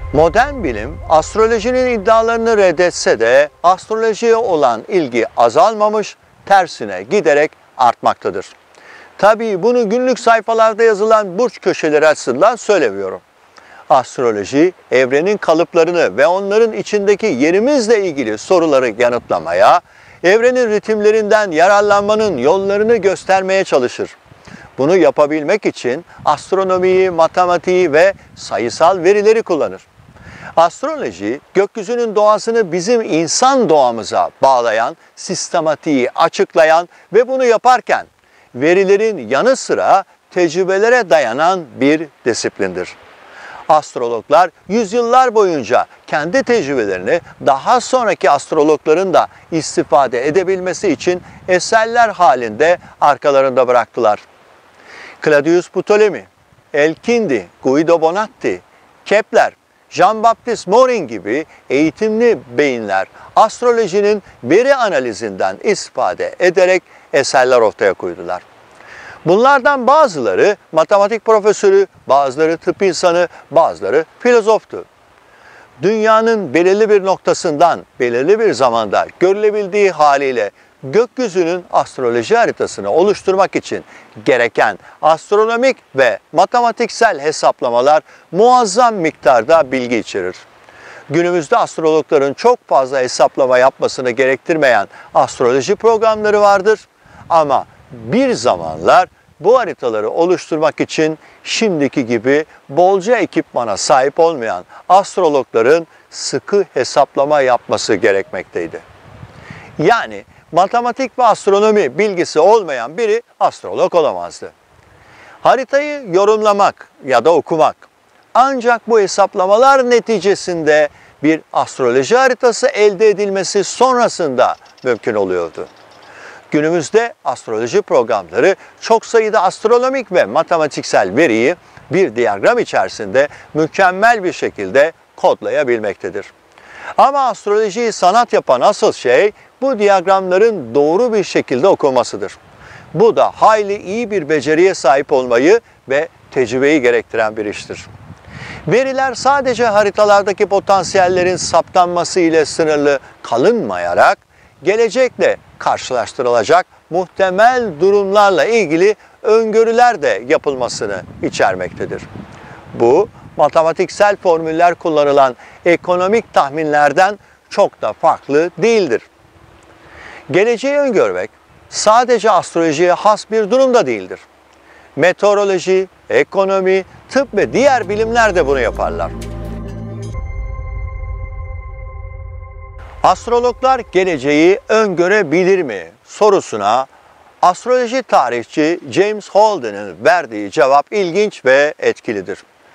Modern bilim astrolojinin iddialarını reddetse de astrolojiye olan ilgi azalmamış, tersine giderek artmaktadır. Tabii bunu günlük sayfalarda yazılan burç köşeleri açısından söylemiyorum. Astroloji, evrenin kalıplarını ve onların içindeki yerimizle ilgili soruları yanıtlamaya, evrenin ritimlerinden yararlanmanın yollarını göstermeye çalışır. Bunu yapabilmek için astronomiyi, matematiği ve sayısal verileri kullanır. Astroloji, gökyüzünün doğasını bizim insan doğamıza bağlayan, sistematiği açıklayan ve bunu yaparken verilerin yanı sıra tecrübelere dayanan bir disiplindir. Astrologlar yüzyıllar boyunca kendi tecrübelerini daha sonraki astrologların da istifade edebilmesi için eserler halinde arkalarında bıraktılar. Claudius Ptolemy, Elkindi, Guido Bonatti, Kepler, Jean-Baptiste Morin gibi eğitimli beyinler astrolojinin veri analizinden istifade ederek eserler ortaya koydular. Bunlardan bazıları matematik profesörü, bazıları tıp insanı, bazıları filozoftu. Dünyanın belirli bir noktasından belirli bir zamanda görülebildiği haliyle gökyüzünün astroloji haritasını oluşturmak için gereken astronomik ve matematiksel hesaplamalar muazzam miktarda bilgi içerir. Günümüzde astrologların çok fazla hesaplama yapmasını gerektirmeyen astroloji programları vardır. Ama bir zamanlar bu haritaları oluşturmak için şimdiki gibi bolca ekipmana sahip olmayan astrologların sıkı hesaplama yapması gerekmekteydi. Yani matematik ve astronomi bilgisi olmayan biri astrolog olamazdı. Haritayı yorumlamak ya da okumak ancak bu hesaplamalar neticesinde bir astroloji haritası elde edilmesi sonrasında mümkün oluyordu. Günümüzde astroloji programları çok sayıda astronomik ve matematiksel veriyi bir diyagram içerisinde mükemmel bir şekilde kodlayabilmektedir. Ama astrolojiyi sanat yapan asıl şey bu diyagramların doğru bir şekilde okunmasıdır. Bu da hayli iyi bir beceriye sahip olmayı ve tecrübeyi gerektiren bir iştir. Veriler sadece haritalardaki potansiyellerin saptanması ile sınırlı kalınmayarak gelecekle karşılaştırılacak muhtemel durumlarla ilgili öngörüler de yapılmasını içermektedir. Bu, matematiksel formüller kullanılan ekonomik tahminlerden çok da farklı değildir. Geleceği öngörmek sadece astrolojiye has bir durum da değildir. Meteoroloji, ekonomi, tıp ve diğer bilimler de bunu yaparlar. Astrologlar geleceği öngörebilir mi sorusuna astroloji tarihçi James Holden'ın verdiği cevap ilginç ve etkilidir.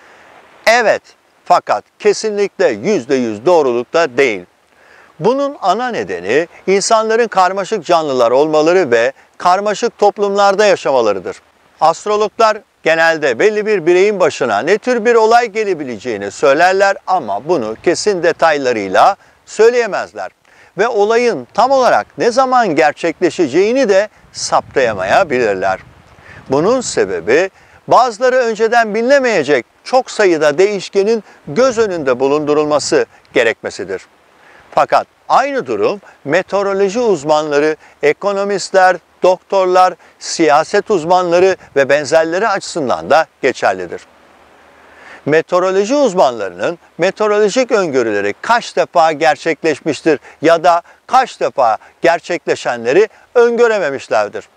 Evet, fakat kesinlikle %100 doğrulukta değil. Bunun ana nedeni insanların karmaşık canlılar olmaları ve karmaşık toplumlarda yaşamalarıdır. Astrologlar genelde belli bir bireyin başına ne tür bir olay gelebileceğini söylerler ama bunu kesin detaylarıyla söyleyemezler. Ve olayın tam olarak ne zaman gerçekleşeceğini de saptayamayabilirler. Bunun sebebi bazıları önceden bilinemeyecek çok sayıda değişkenin göz önünde bulundurulması gerekmesidir. Fakat aynı durum meteoroloji uzmanları, ekonomistler, doktorlar, siyaset uzmanları ve benzerleri açısından da geçerlidir. Meteoroloji uzmanlarının meteorolojik öngörüleri kaç defa gerçekleşmiştir ya da kaç defa gerçekleşenleri öngörememişlerdir.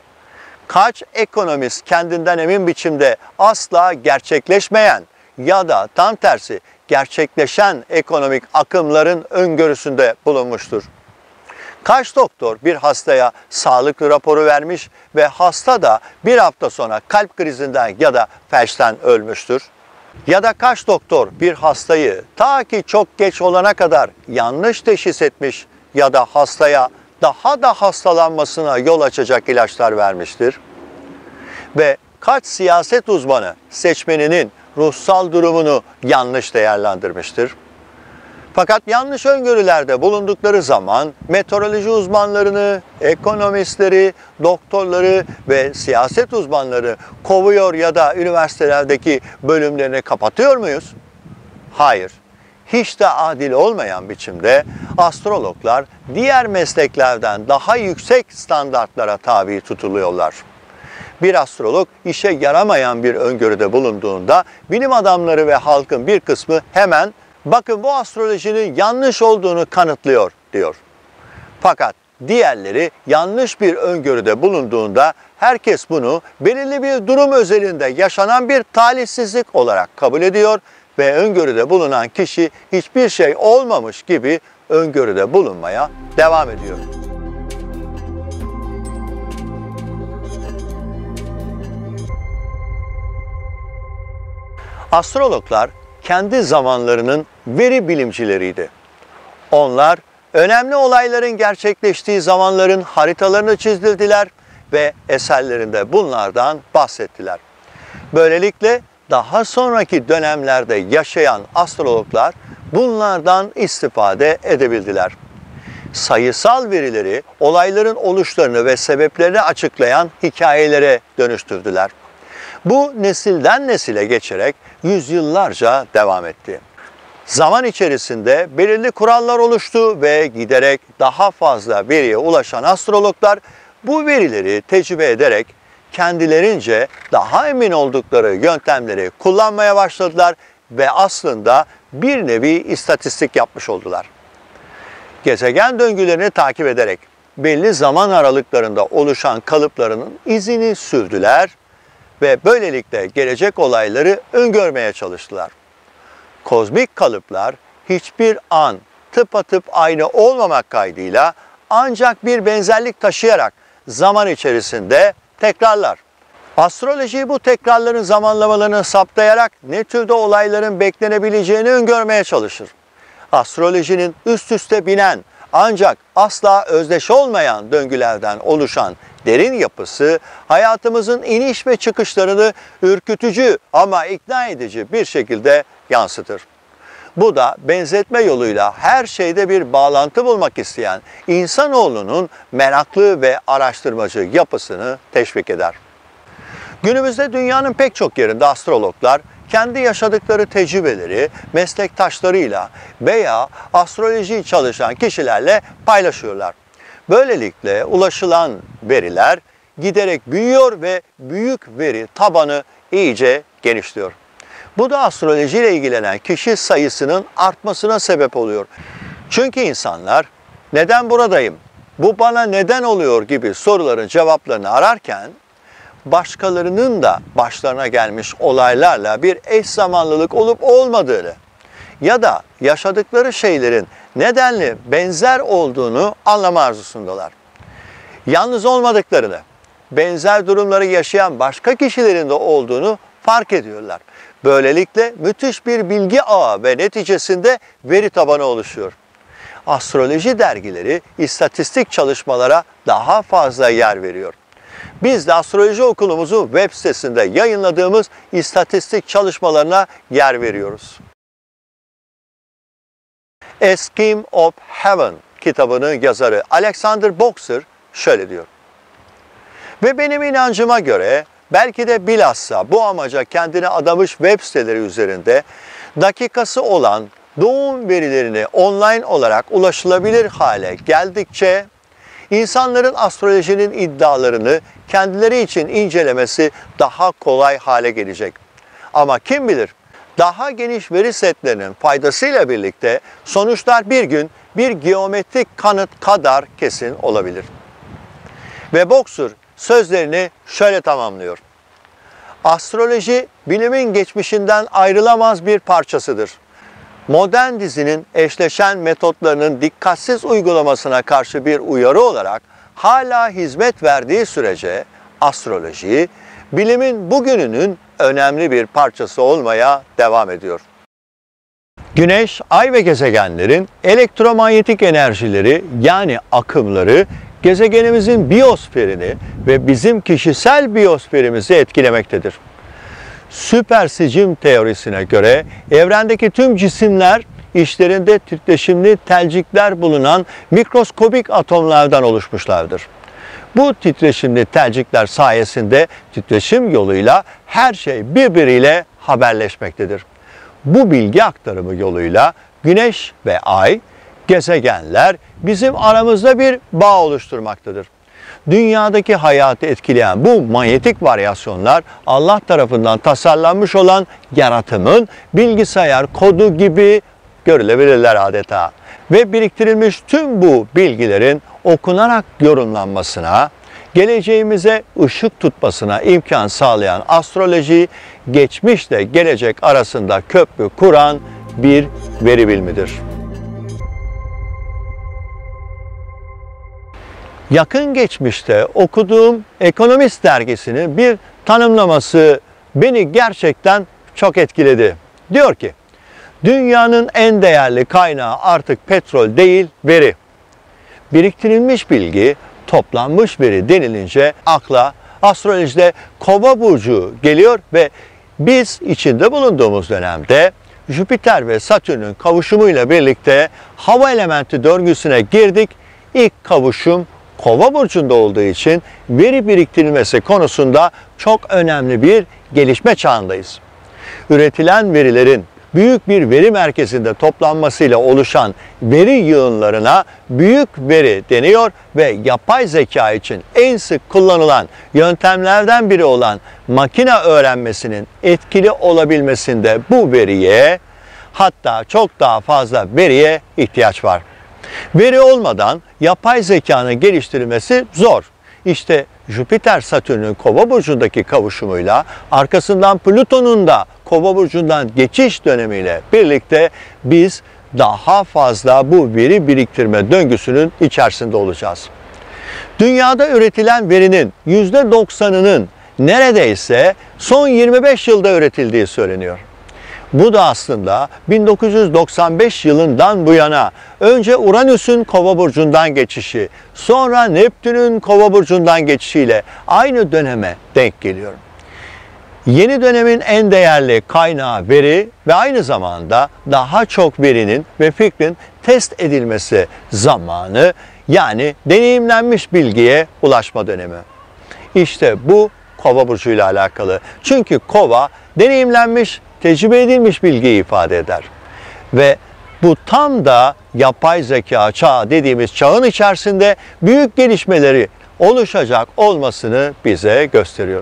Kaç ekonomist kendinden emin biçimde asla gerçekleşmeyen ya da tam tersi gerçekleşen ekonomik akımların öngörüsünde bulunmuştur. Kaç doktor bir hastaya sağlık raporu vermiş ve hasta da bir hafta sonra kalp krizinden ya da felçten ölmüştür? Ya da kaç doktor bir hastayı ta ki çok geç olana kadar yanlış teşhis etmiş ya da hastaya daha da hastalanmasına yol açacak ilaçlar vermiştir? Ve kaç siyaset uzmanı seçmeninin ruhsal durumunu yanlış değerlendirmiştir? Fakat yanlış öngörülerde bulundukları zaman meteoroloji uzmanlarını, ekonomistleri, doktorları ve siyaset uzmanları kovuyor ya da üniversitelerdeki bölümlerini kapatıyor muyuz? Hayır. hiç de adil olmayan biçimde astrologlar diğer mesleklerden daha yüksek standartlara tabi tutuluyorlar. Bir astrolog işe yaramayan bir öngörüde bulunduğunda bilim adamları ve halkın bir kısmı hemen bakın bu astrolojinin yanlış olduğunu kanıtlıyor diyor. Fakat diğerleri yanlış bir öngörüde bulunduğunda herkes bunu belirli bir durum özelinde yaşanan bir talihsizlik olarak kabul ediyor ve öngörüde bulunan kişi hiçbir şey olmamış gibi öngörüde bulunmaya devam ediyor. Astrologlar kendi zamanlarının veri bilimcileriydi. Onlar önemli olayların gerçekleştiği zamanların haritalarını çizdirdiler ve eserlerinde bunlardan bahsettiler. Böylelikle daha sonraki dönemlerde yaşayan astrologlar bunlardan istifade edebildiler. Sayısal verileri olayların oluşlarını ve sebeplerini açıklayan hikayelere dönüştürdüler. Bu nesilden nesile geçerek yüzyıllarca devam etti. Zaman içerisinde belirli kurallar oluştu ve giderek daha fazla veriye ulaşan astrologlar bu verileri tecrübe ederek kendilerince daha emin oldukları yöntemleri kullanmaya başladılar ve aslında bir nevi istatistik yapmış oldular. Gezegen döngülerini takip ederek belli zaman aralıklarında oluşan kalıplarının izini sürdüler ve böylelikle gelecek olayları öngörmeye çalıştılar. Kozmik kalıplar hiçbir an tıpatıp aynı olmamak kaydıyla ancak bir benzerlik taşıyarak zaman içerisinde tekrarlar. Astroloji bu tekrarların zamanlamalarını saptayarak ne türde olayların beklenebileceğini öngörmeye çalışır. Astrolojinin üst üste binen ancak asla özdeş olmayan döngülerden oluşan derin yapısı hayatımızın iniş ve çıkışlarını ürkütücü ama ikna edici bir şekilde yansıtır. Bu da benzetme yoluyla her şeyde bir bağlantı bulmak isteyen insanoğlunun meraklı ve araştırmacı yapısını teşvik eder. Günümüzde dünyanın pek çok yerinde astrologlar kendi yaşadıkları tecrübeleri meslektaşlarıyla veya astroloji çalışan kişilerle paylaşıyorlar. Böylelikle ulaşılan veriler giderek büyüyor ve büyük veri tabanı iyice genişliyor. Bu da astrolojiyle ilgilenen kişi sayısının artmasına sebep oluyor. Çünkü insanlar neden buradayım, bu bana neden oluyor gibi soruların cevaplarını ararken başkalarının da başlarına gelmiş olaylarla bir eş zamanlılık olup olmadığını ya da yaşadıkları şeylerin nedenli benzer olduğunu anlama arzusundalar. Yalnız olmadıklarını, benzer durumları yaşayan başka kişilerin de olduğunu fark ediyorlar. Böylelikle müthiş bir bilgi ağı ve neticesinde veri tabanı oluşuyor. Astroloji dergileri istatistik çalışmalara daha fazla yer veriyor. Biz de astroloji okulumuzun web sitesinde yayınladığımız istatistik çalışmalarına yer veriyoruz. A Scheme of Heaven kitabının yazarı Alexander Boxer şöyle diyor. Ve benim inancıma göre belki de bilhassa bu amaca kendini adamış web siteleri üzerinde dakikası olan doğum verilerini online olarak ulaşılabilir hale geldikçe insanların astrolojinin iddialarını kendileri için incelemesi daha kolay hale gelecek. Ama kim bilir, daha geniş veri setlerinin faydasıyla birlikte sonuçlar bir gün bir geometrik kanıt kadar kesin olabilir. Ve Boxer sözlerini şöyle tamamlıyor. Astroloji bilimin geçmişinden ayrılamaz bir parçasıdır. Modern dizinin eşleşen metotlarının dikkatsiz uygulamasına karşı bir uyarı olarak hala hizmet verdiği sürece astroloji, bilimin bugününün önemli bir parçası olmaya devam ediyor. Güneş, ay ve gezegenlerin elektromanyetik enerjileri yani akımları gezegenimizin biyosferini ve bizim kişisel biyosferimizi etkilemektedir. Süpersicim teorisine göre evrendeki tüm cisimler içlerinde titreşimli telcikler bulunan mikroskobik atomlardan oluşmuşlardır. Bu titreşimli telcikler sayesinde titreşim yoluyla her şey birbiriyle haberleşmektedir. Bu bilgi aktarımı yoluyla Güneş ve Ay, gezegenler bizim aramızda bir bağ oluşturmaktadır. Dünyadaki hayatı etkileyen bu manyetik varyasyonlar Allah tarafından tasarlanmış olan yaratımın bilgisayar kodu gibi görülebilirler adeta. Ve biriktirilmiş tüm bu bilgilerin okunarak yorumlanmasına, geleceğimize ışık tutmasına imkan sağlayan astroloji, geçmişle gelecek arasında köprü kuran bir veri bilimidir. Yakın geçmişte okuduğum Ekonomist dergisinin bir tanımlaması beni gerçekten çok etkiledi. Diyor ki, dünyanın en değerli kaynağı artık petrol değil, veri. Biriktirilmiş bilgi, toplanmış veri denilince akla astrolojide Kova burcu geliyor ve biz içinde bulunduğumuz dönemde Jüpiter ve Satürn'ün kavuşumuyla birlikte hava elementi döngüsüne girdik. İlk kavuşum Kova burcunda olduğu için veri biriktirilmesi konusunda çok önemli bir gelişme çağındayız. Üretilen verilerin büyük bir veri merkezinde toplanmasıyla oluşan veri yığınlarına büyük veri deniyor ve yapay zeka için en sık kullanılan yöntemlerden biri olan makine öğrenmesinin etkili olabilmesinde bu veriye, hatta çok daha fazla veriye ihtiyaç var. Veri olmadan yapay zekanın geliştirilmesi zor. İşte Jüpiter-Satürn'ün Kova burcundaki kavuşumuyla arkasından Plüton'un da Kova burcundan geçiş dönemiyle birlikte biz daha fazla bu veri biriktirme döngüsünün içerisinde olacağız. Dünyada üretilen verinin %90'ının neredeyse son 25 yılda üretildiği söyleniyor. Bu da aslında 1995 yılından bu yana önce Uranüs'ün Kova burcundan geçişi, sonra Neptün'ün Kova burcundan geçişiyle aynı döneme denk geliyor. Yeni dönemin en değerli kaynağı veri ve aynı zamanda daha çok verinin ve fikrin test edilmesi zamanı, yani deneyimlenmiş bilgiye ulaşma dönemi. İşte bu Kova burcuyla alakalı. Çünkü Kova deneyimlenmiş, tecrübe edilmiş bilgiyi ifade eder. Ve bu tam da yapay zeka çağı dediğimiz çağın içerisinde büyük gelişmeleri oluşacak olmasını bize gösteriyor.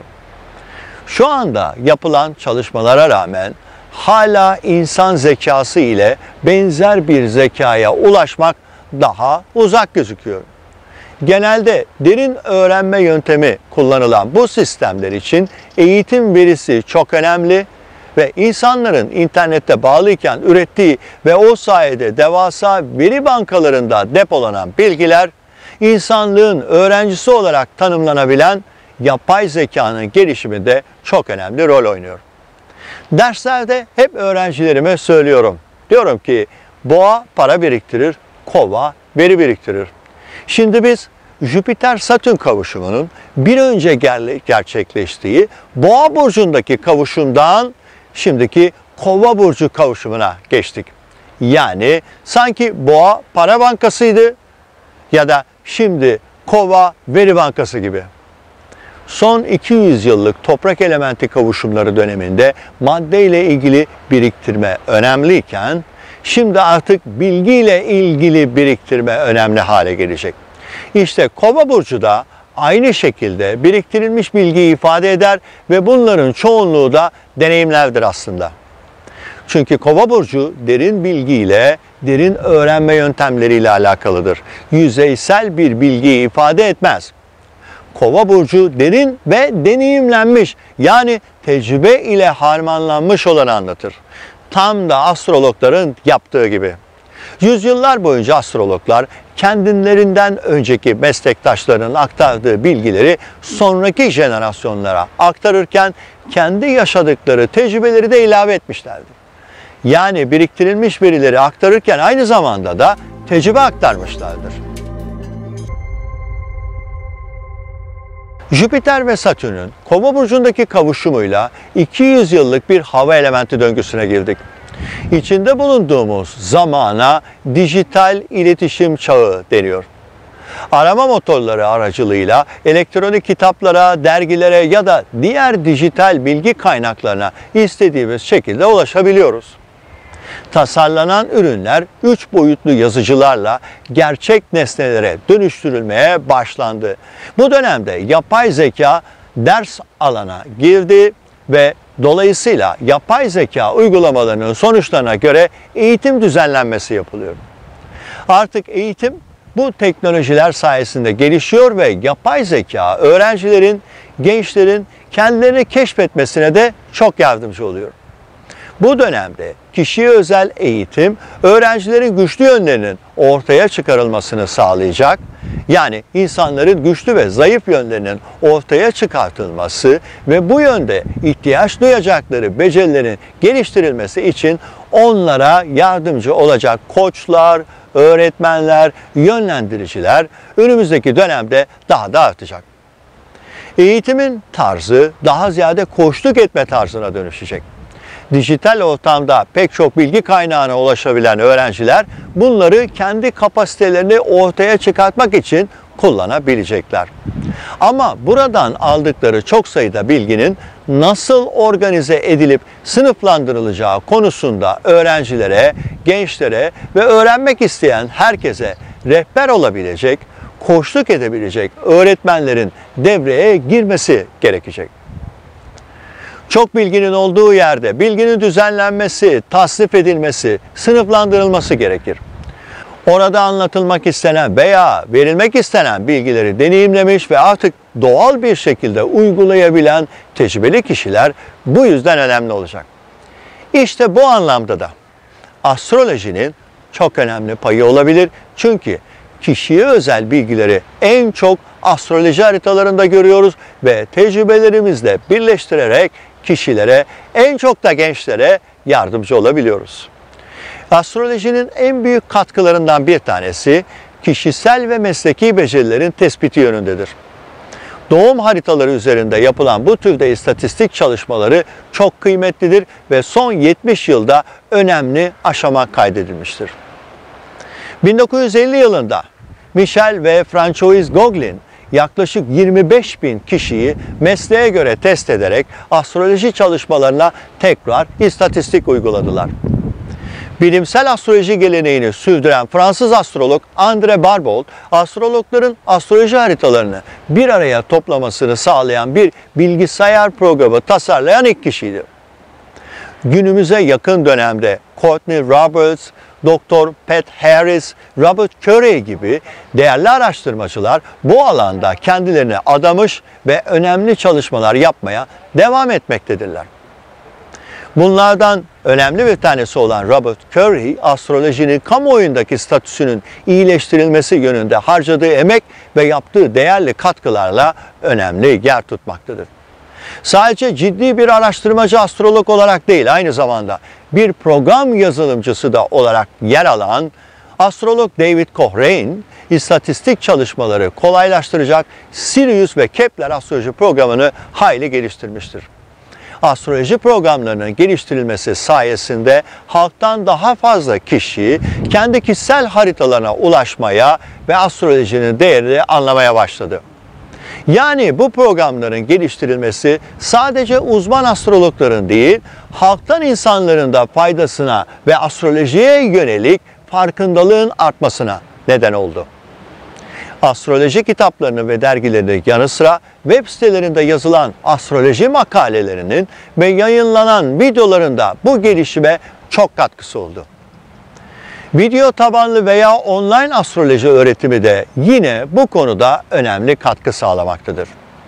Şu anda yapılan çalışmalara rağmen hala insan zekası ile benzer bir zekaya ulaşmak daha uzak gözüküyor. Genelde derin öğrenme yöntemi kullanılan bu sistemler için eğitim verisi çok önemli ve insanların internette bağlıyken ürettiği ve o sayede devasa veri bankalarında depolanan bilgiler, insanlığın öğrencisi olarak tanımlanabilen yapay zekanın gelişiminde çok önemli rol oynuyor. Derslerde hep öğrencilerime söylüyorum. Diyorum ki boğa para biriktirir, kova veri biriktirir. Şimdi biz Jüpiter-Satürn kavuşumunun bir önce gerçekleştiği Boğa burcundaki kavuşumdan şimdiki Kova burcu kavuşumuna geçtik. Yani sanki Boğa para bankasıydı ya da şimdi Kova veri bankası gibi. Son 200 yıllık toprak elementi kavuşumları döneminde maddeyle ilgili biriktirme önemliyken şimdi artık bilgiyle ilgili biriktirme önemli hale gelecek. İşte Kova burcu da aynı şekilde biriktirilmiş bilgiyi ifade eder ve bunların çoğunluğu da deneyimlerdir aslında. Çünkü Kova burcu derin bilgiyle, derin öğrenme yöntemleriyle alakalıdır. Yüzeysel bir bilgiyi ifade etmez. Kova burcu derin ve deneyimlenmiş, yani tecrübe ile harmanlanmış olanı anlatır. Tam da astrologların yaptığı gibi. Yüzyıllar boyunca astrologlar kendilerinden önceki meslektaşlarının aktardığı bilgileri sonraki jenerasyonlara aktarırken kendi yaşadıkları tecrübeleri de ilave etmişlerdir. Yani biriktirilmiş verileri aktarırken aynı zamanda da tecrübe aktarmışlardır. Jüpiter ve Satürn'ün Kova burcundaki kavuşumuyla 200 yıllık bir hava elementi döngüsüne girdik. İçinde bulunduğumuz zamana dijital iletişim çağı deniyor. Arama motorları aracılığıyla elektronik kitaplara, dergilere ya da diğer dijital bilgi kaynaklarına istediğimiz şekilde ulaşabiliyoruz. Tasarlanan ürünler 3 boyutlu yazıcılarla gerçek nesnelere dönüştürülmeye başlandı. Bu dönemde yapay zeka ders alana girdi ve dolayısıyla yapay zeka uygulamalarının sonuçlarına göre eğitim düzenlenmesi yapılıyor. Artık eğitim bu teknolojiler sayesinde gelişiyor ve yapay zeka öğrencilerin, gençlerin kendilerini keşfetmesine de çok yardımcı oluyor. Bu dönemde kişiye özel eğitim, öğrencilerin güçlü yönlerinin ortaya çıkarılmasını sağlayacak, yani insanların güçlü ve zayıf yönlerinin ortaya çıkartılması ve bu yönde ihtiyaç duyacakları becerilerin geliştirilmesi için onlara yardımcı olacak koçlar, öğretmenler, yönlendiriciler önümüzdeki dönemde daha da artacak. Eğitimin tarzı daha ziyade koçluk etme tarzına dönüşecek. Dijital ortamda pek çok bilgi kaynağına ulaşabilen öğrenciler bunları kendi kapasitelerini ortaya çıkartmak için kullanabilecekler. Ama buradan aldıkları çok sayıda bilginin nasıl organize edilip sınıflandırılacağı konusunda öğrencilere, gençlere ve öğrenmek isteyen herkese rehber olabilecek, koçluk edebilecek öğretmenlerin devreye girmesi gerekecek. Çok bilginin olduğu yerde bilginin düzenlenmesi, tasnif edilmesi, sınıflandırılması gerekir. Orada anlatılmak istenen veya verilmek istenen bilgileri deneyimlemiş ve artık doğal bir şekilde uygulayabilen tecrübeli kişiler bu yüzden önemli olacak. İşte bu anlamda da astrolojinin çok önemli payı olabilir. Çünkü kişiye özel bilgileri en çok astroloji haritalarında görüyoruz ve tecrübelerimizle birleştirerek kişilere, en çok da gençlere yardımcı olabiliyoruz. Astrolojinin en büyük katkılarından bir tanesi kişisel ve mesleki becerilerin tespiti yönündedir. Doğum haritaları üzerinde yapılan bu türde istatistik çalışmaları çok kıymetlidir ve son 70 yılda önemli aşama kaydedilmiştir. 1950 yılında Michel ve Francois Gauguin yaklaşık 25.000 kişiyi mesleğe göre test ederek astroloji çalışmalarına tekrar istatistik uyguladılar. Bilimsel astroloji geleneğini sürdüren Fransız astrolog André Barbault, astrologların astroloji haritalarını bir araya toplamasını sağlayan bir bilgisayar programı tasarlayan ilk kişiydi. Günümüze yakın dönemde Courtney Roberts, Dr. Pat Harris, Robert Curry gibi değerli araştırmacılar bu alanda kendilerini adamış ve önemli çalışmalar yapmaya devam etmektedirler. Bunlardan önemli bir tanesi olan Robert Curry, astrolojinin kamuoyundaki statüsünün iyileştirilmesi yönünde harcadığı emek ve yaptığı değerli katkılarla önemli yer tutmaktadır. Sadece ciddi bir araştırmacı astrolog olarak değil, aynı zamanda bir program yazılımcısı da olarak yer alan astrolog David Cochrane, istatistik çalışmaları kolaylaştıracak Sirius ve Kepler astroloji programını hayli geliştirmiştir. Astroloji programlarının geliştirilmesi sayesinde halktan daha fazla kişi kendi kişisel haritalarına ulaşmaya ve astrolojinin değerini anlamaya başladı. Yani bu programların geliştirilmesi sadece uzman astrologların değil, halktan insanların da faydasına ve astrolojiye yönelik farkındalığın artmasına neden oldu. Astroloji kitaplarının ve dergilerinin yanı sıra web sitelerinde yazılan astroloji makalelerinin ve yayınlanan videolarında bu gelişime çok katkısı oldu. Video tabanlı veya online astroloji öğretimi de yine bu konuda önemli katkı sağlamaktadır.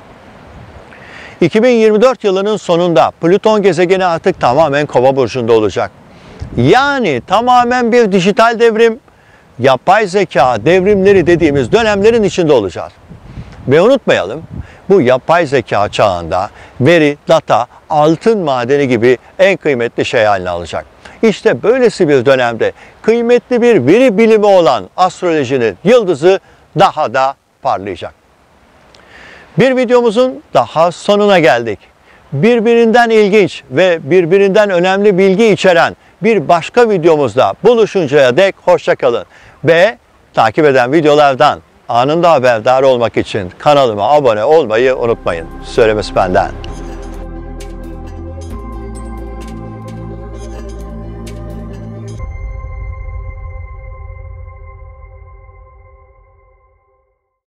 2024 yılının sonunda Plüton gezegeni artık tamamen Kova burcunda olacak. Yani tamamen bir dijital devrim, yapay zeka devrimleri dediğimiz dönemlerin içinde olacağız. Ve unutmayalım, bu yapay zeka çağında veri, data, altın madeni gibi en kıymetli şey haline alacak. İşte böylesi bir dönemde kıymetli bir veri bilimi olan astrolojinin yıldızı daha da parlayacak. Bir videomuzun daha sonuna geldik. Birbirinden ilginç ve birbirinden önemli bilgi içeren bir başka videomuzda buluşuncaya dek hoşça kalın. Ve takip eden videolardan anında haberdar olmak için kanalıma abone olmayı unutmayın. Söylemesi benden.